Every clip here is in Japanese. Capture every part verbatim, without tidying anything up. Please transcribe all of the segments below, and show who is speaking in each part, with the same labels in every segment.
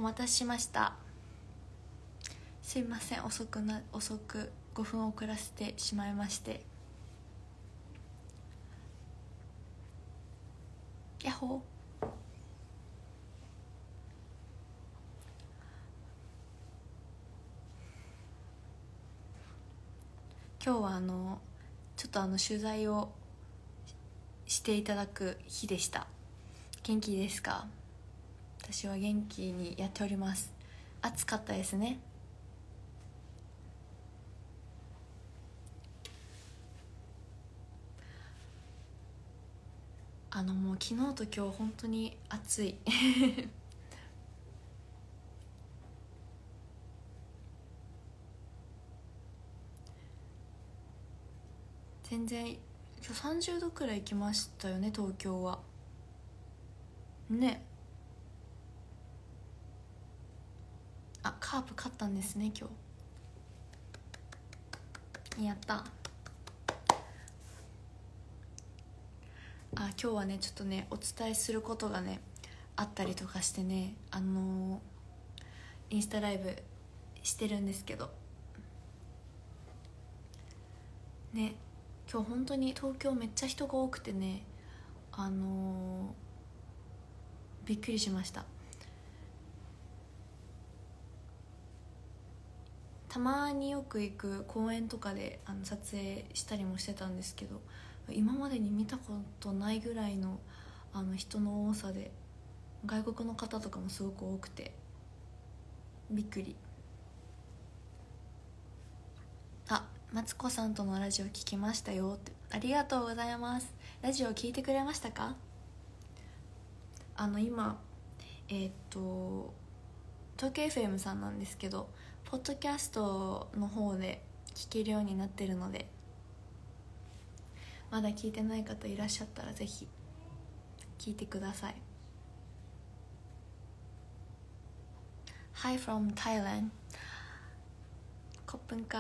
Speaker 1: 待たせしました。すいません、遅くな遅くごふん遅らせてしまいまして。やっほー。今日はあのちょっとあの取材をしていただく日でした。元気ですか？私は元気にやっております。暑かったですね。あのもう昨日と今日本当に暑い全然今日さんじゅうどくらい行きましたよね、東京はね。あ、カープ勝ったんですね今日。やった。あ、今日はねちょっとねお伝えすることがねあったりとかしてね、あのー、インスタライブしてるんですけどね、今日本当に東京めっちゃ人が多くてね、あのー、びっくりしました。たまによく行く公園とかであの撮影したりもしてたんですけど、今までに見たことないぐらいのあの人の多さで、外国の方とかもすごく多くてびっくり。あ、マツコさんとのラジオ聞きましたよって、ありがとうございます。ラジオ聞いてくれましたか？あの今えー、っと東京 エフエム さんなんですけど、ポッドキャストの方で聞けるようになってるので、まだ聞いてない方いらっしゃったらぜひ聞いてください。 Hi from Thailand。 コップンか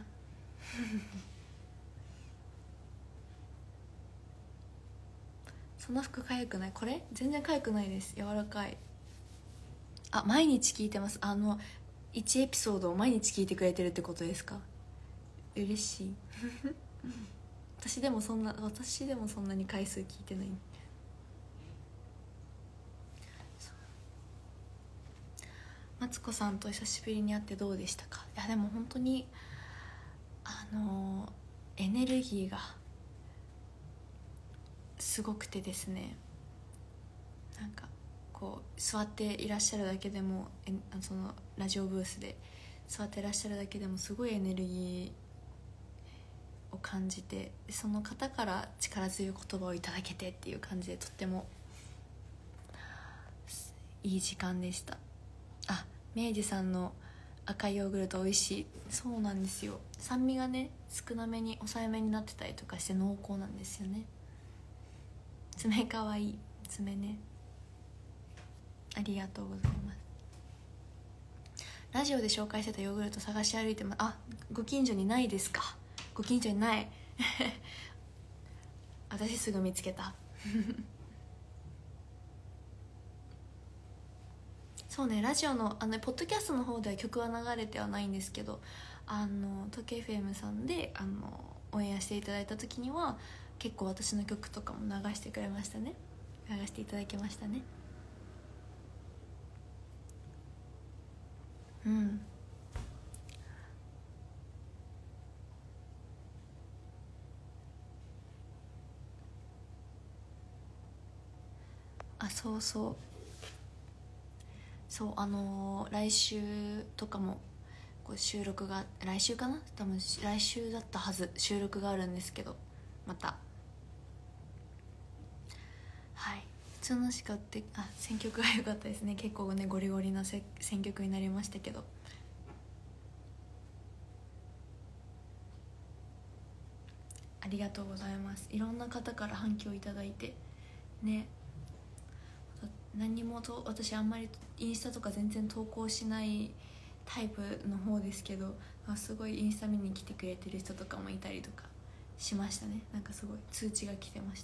Speaker 1: その服かゆくない？これ全然かゆくないです。柔らかい。あ、毎日聞いてます。あのいちエピソードを毎日聞いてくれてるってことですか？嬉しい私でもそんな私でもそんなに回数聞いてない。マツコさんと久しぶりに会ってどうでしたか？いやでも本当にあのエネルギーがすごくてですね、なんかこう座っていらっしゃるだけでも、えそのラジオブースで座ってらっしゃるだけでもすごいエネルギーを感じて、その方から力強い言葉をいただけてっていう感じで、とってもいい時間でした。あ、明治さんの赤いヨーグルト美味しい。そうなんですよ、酸味がね少なめに抑えめになってたりとかして濃厚なんですよね。爪かわいい。爪ね、ありがとうございます。ラジオで紹介してたヨーグルト探し歩いてます。あ、ご近所にないですか？ご近所にない私すぐ見つけたそうね、ラジオのあのポッドキャストの方では曲は流れてはないんですけど、あの東京 エフエム さんであのオンエアしていただいた時には結構私の曲とかも流してくれましたね。流していただきましたね。うん。あ、そうそうそう、あのー、来週とかもこう収録が、来週かな、多分来週だったはず、収録があるんですけど、またはい、普通のしかって、あ、選曲が良かったですね。結構ねゴリゴリなせ選曲になりましたけど、ありがとうございます。いろんな方から反響いただいてね、何もと私あんまりインスタとか全然投稿しないタイプの方ですけど、すごいインスタ見に来てくれてる人とかもいたりとかしましたね。なんかすごい通知が来てました。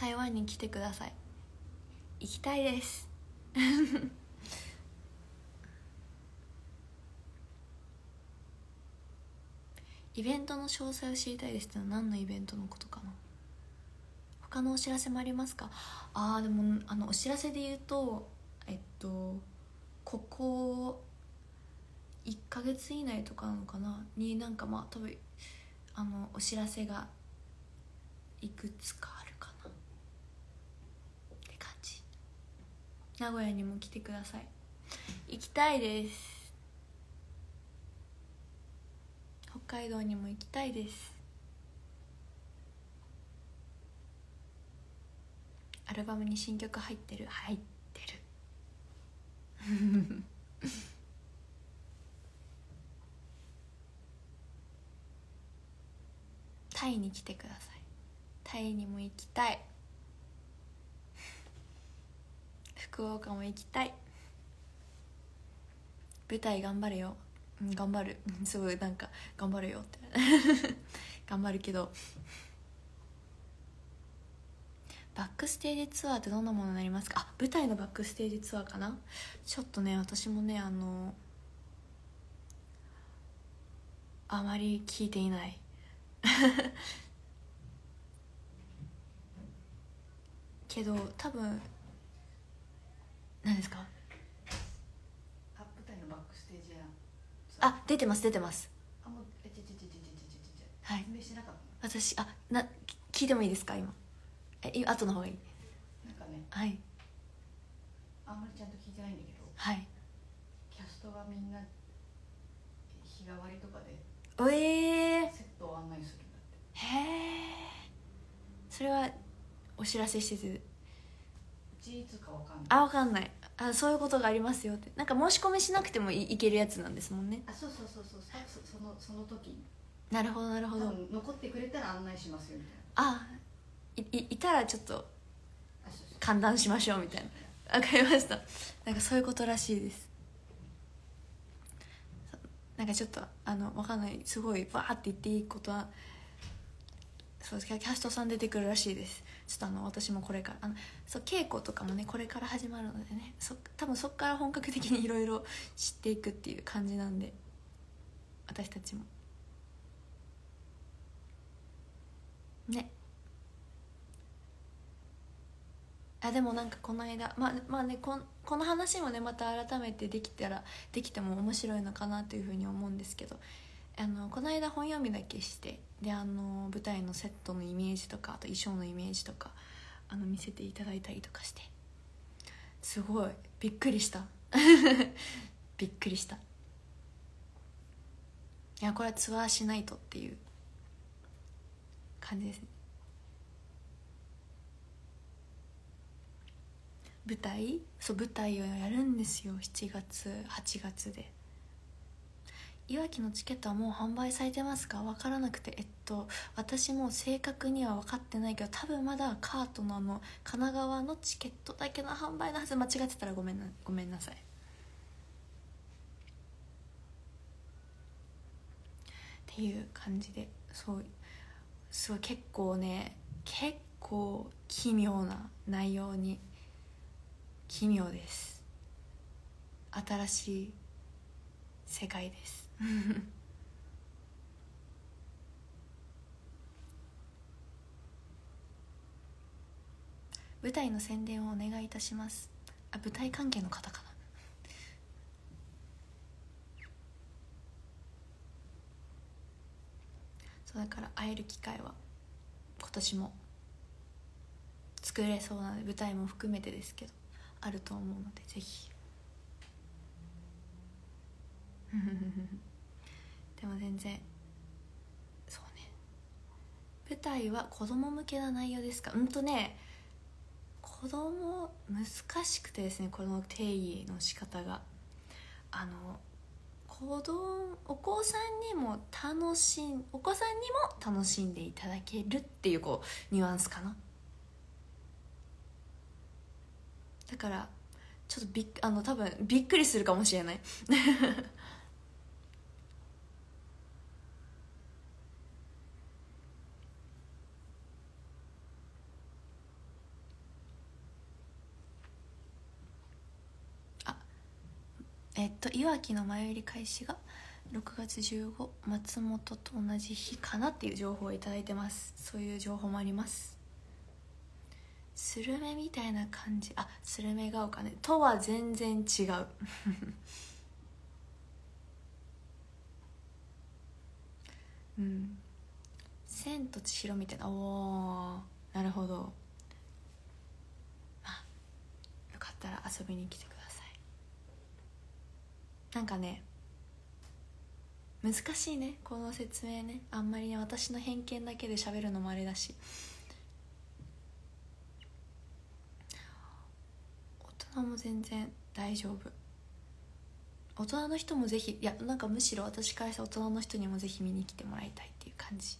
Speaker 1: 台湾に来てください。行きたいですイベントの詳細を知りたいですってのは何のイベントのことかな。他のお知らせもありますか？あーでもあのお知らせで言うとえっとここいっかげつ以内とかなのかなになんかまあ多分あのお知らせがいくつかあるかなって感じ。名古屋にも来てください。行きたいです。北海道にも行きたいです。アルバムに新曲入ってる入ってるタイに来てください。タイにも行きたい福岡も行きたい。舞台頑張れよ、うん、頑張るすごいなんか頑張るよって頑張るけどバックステージツアーってどんなものになりますか？あ、舞台のバックステージツアーかな。ちょっとね私もねあのあまり聞いていないけど多分何ですか？
Speaker 2: あ、舞台のバックステージや
Speaker 1: あ、出てます出てます。
Speaker 2: あ、もうえちちちちちちちち
Speaker 1: はい
Speaker 2: 説明してなかったの？
Speaker 1: 私あな聞いてもいいですか今？えい後の方がいい。
Speaker 2: なんかね
Speaker 1: はい
Speaker 2: あんまりちゃんと聞いてないんだけど、
Speaker 1: はい
Speaker 2: キャストがみんな日替わりとかで
Speaker 1: おえー、
Speaker 2: セットを案内するんだって。
Speaker 1: へえ。それはお知らせしてて
Speaker 2: いつかわかんない。
Speaker 1: あ、わかんない。あ、そういうことがありますよって。なんか申し込みしなくても い, いけるやつなんですもんね。
Speaker 2: あ、そうそうそうそう、そそのその時
Speaker 1: なるほどなるほど。
Speaker 2: 多分残ってくれたら案内しますよみたい
Speaker 1: あい, い, いたらちょっと
Speaker 2: な。あ、そうそう
Speaker 1: 歓談しましょうみたいな。わかりました。なんかそういうことらしいです。なんかちょっとあのわかんない、すごいバーって言っていいことはそうですけどキャストさん出てくるらしいです。ちょっとあの私もこれからあのそう稽古とかもねこれから始まるのでね、そ多分そっから本格的にいろいろ知っていくっていう感じなんで私たちもね。あでもなんかこの間まあまあねこんこの話もねまた改めてできたらできても面白いのかなというふうに思うんですけど、あのこの間本読みだけしてであの舞台のセットのイメージとかあと衣装のイメージとかあの見せていただいたりとかしてすごいびっくりしたびっくりした。いやこれはツアーしないとっていう感じですね。舞台そう舞台をやるんですよしちがつはちがつで。いわきのチケットはもう販売されてますか？分からなくてえっと私も正確には分かってないけど多分まだカートのあの神奈川のチケットだけの販売のはず。間違ってたらごめんなごめんなさいっていう感じで、そうすごい結構ね結構奇妙な内容に奇妙です。新しい世界です舞台の宣伝をお願いいたします。あ、舞台関係の方かな。そうだから会える機会は今年も作れそうなので舞台も含めてですけどあると思うのでぜひでも全然そうね、舞台は子供向けな内容ですか？うんとね子供難しくてですね、この定義の仕方があの子供お子さんにも楽しんお子さんにも楽しんでいただけるっていうこうニュアンスかな。だからちょっとびっあの多分びっくりするかもしれないえっといわきの前売り開始がろくがつじゅうご、松本と同じ日かなっていう情報をいただいてます。そういう情報もあります。スルメみたいな感じ、あ、スルメが丘ね、とは全然違ううん、千と千尋みたいな、おー、なるほど。あ、よかったら遊びに来てください。なんかね、難しいね、この説明ね。あんまりね、私の偏見だけで喋るのもあれだし。大人も全然大丈夫。大人の人もぜひ、いや、なんかむしろ私からしたら大人の人にもぜひ見に来てもらいたいっていう感じ。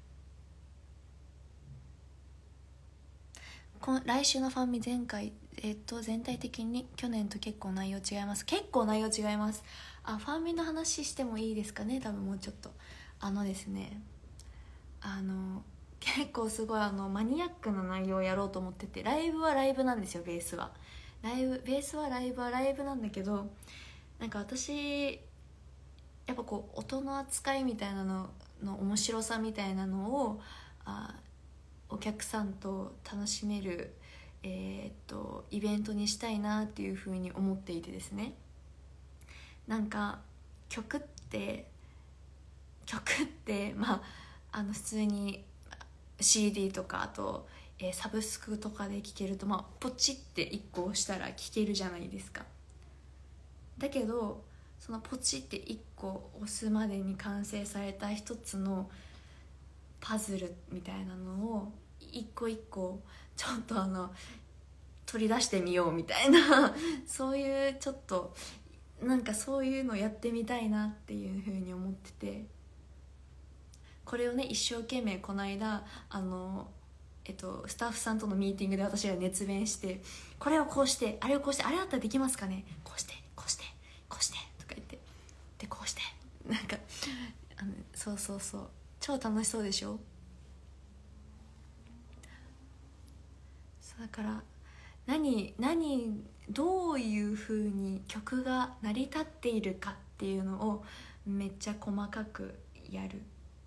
Speaker 1: この来週のファンミ前回、えっと全体的に去年と結構内容違います。結構内容違います。あ、ファンミの話してもいいですかね、多分もうちょっと。あのですね、あの結構すごいあのマニアックな内容をやろうと思ってて、ライブはライブなんですよ。ベースはライブベースはライブはライブなんだけど、なんか私やっぱこう音の扱いみたいなのの面白さみたいなのをあお客さんと楽しめる、えー、っとイベントにしたいなっていうふうに思っていてですね。なんか曲って曲ってまああの普通に シーディー とかあと、えー、サブスクとかで聴けると、まあ、ポチっていっこ押したら聴けるじゃないですか。だけどそのポチっていっこ押すまでに完成された一つのパズルみたいなのを一個一個ちょっとあの取り出してみようみたいなそういうちょっとなんかそういうのやってみたいなっていうふうに思ってて、これをね一生懸命この間あのえっとスタッフさんとのミーティングで私が熱弁して、これをこうしてあれをこうしてあれだったらできますかね、こうしてこうしてこうしてとか言って、でこうしてなんかあのそうそうそう、超楽しそうでしょ。だから何何どういう風に曲が成り立っているかっていうのをめっちゃ細かくやる。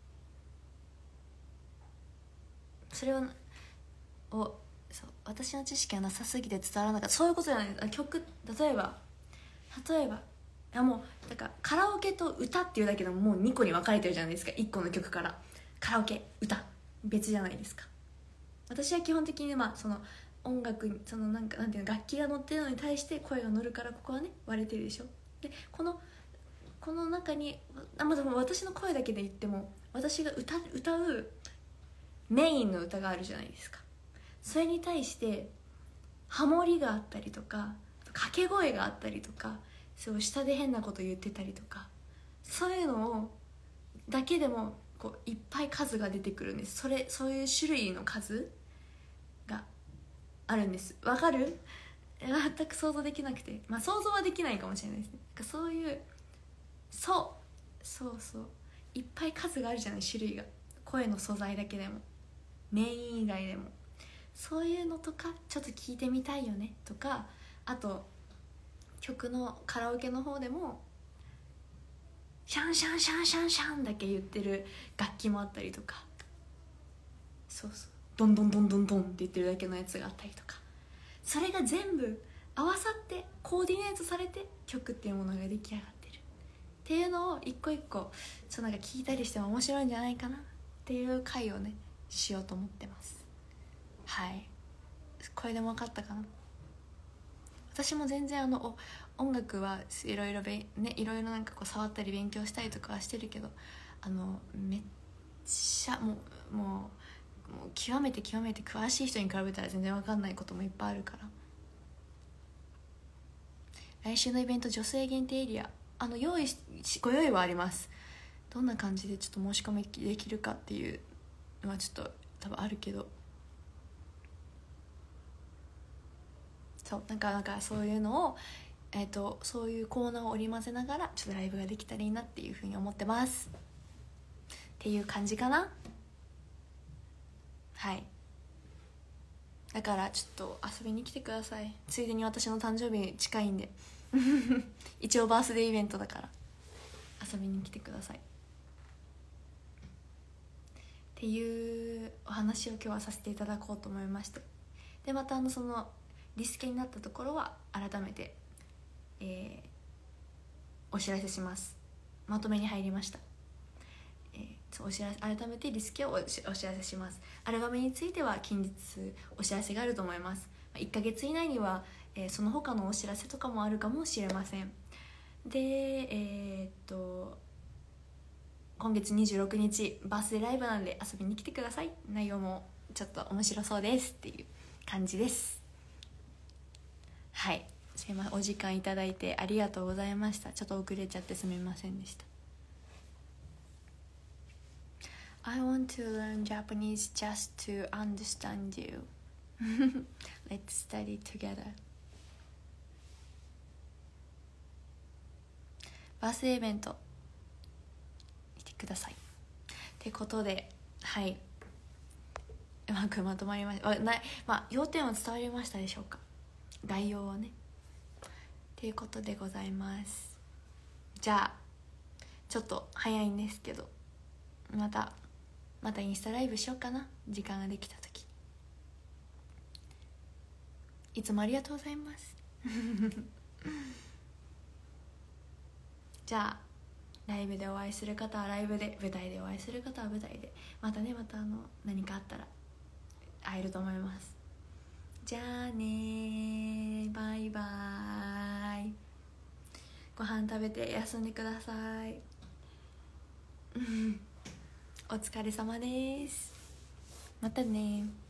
Speaker 1: それををそう私の知識がなさすぎて伝わらなかった、そういうことじゃない。曲例えば例えばあもうだからカラオケと歌っていうだけでももうにこに分かれてるじゃないですか。いっこの曲からカラオケ歌別じゃないですか。私は基本的にまあその音楽そのなんかなんていうの楽器が乗ってるのに対して声が乗るからここはね割れてるでしょ。でこのこの中にあまず私の声だけで言っても私が歌歌うメインの歌があるじゃないですか。それに対してハモリがあったりとか掛け声があったりとか、そう下で変なこと言ってたりとか、そういうのをだけでもこういっぱい数が出てくるんです。それそういう種類の数があるんです。わかる？全く想像できなくて、まあ想像はできないかもしれないですね。なんかそういうそうそうそういっぱい数があるじゃない、種類が。声の素材だけでもメイン以外でもそういうのとかちょっと聞いてみたいよねとか、あと曲のカラオケの方でもシャンシャンシャンシャンシャンだけ言ってる楽器もあったりとか、そうそうドンドンドンドンドンって言ってるだけのやつがあったりとか、それが全部合わさってコーディネートされて曲っていうものが出来上がってるっていうのを一個一個そうなんか聞いたりしても面白いんじゃないかなっていう回をねしようと思ってます。はい、これでも分かったかな。私も全然あの音楽はいろいろねいろいろなんかこう触ったり勉強したりとかはしてるけど、あのめっちゃもうもうもう極めて極めて詳しい人に比べたら全然分かんないこともいっぱいあるから。来週のイベント女性限定エリアあの用意しご用意はあります。どんな感じでちょっと申し込みできるかっていうのはちょっと多分あるけど、そうなんかなんかそういうのを、えー、とそういうコーナーを織り交ぜながらちょっとライブができたらいいなっていうふうに思ってますっていう感じかな。はい、だからちょっと遊びに来てください。ついでに私の誕生日近いんで一応バースデーイベントだから遊びに来てくださいっていうお話を今日はさせていただこうと思いまして、でまたあのそのリスケになったところは改めて、えー、お知らせします。まとめに入りました。えー、そうお知らせ改めてリスケをお知らせします。アルバムについては近日お知らせがあると思います。いっかげつ以内には、えー、その他のお知らせとかもあるかもしれません。でえー、っと今月にじゅうろくにちバースデーライブなんで遊びに来てください。内容もちょっと面白そうですっていう感じです。はい、すいません、お時間いただいてありがとうございました。ちょっと遅れちゃってすみませんでした。 I want to learn Japanese just to understand you Let's study together. バースデーイベント来てくださいってことで、はい、うまくまとまりました。あ、ない、まあ要点は伝わりましたでしょうか、概要はね。っていうことでございます。じゃあちょっと早いんですけど、またまたインスタライブしようかな、時間ができた時。いつもありがとうございますじゃあライブでお会いする方はライブで、舞台でお会いする方は舞台で、またね、またあの何かあったら会えると思います。じゃあね、バイバーイ。ご飯食べて休んでくださいお疲れ様です。またね。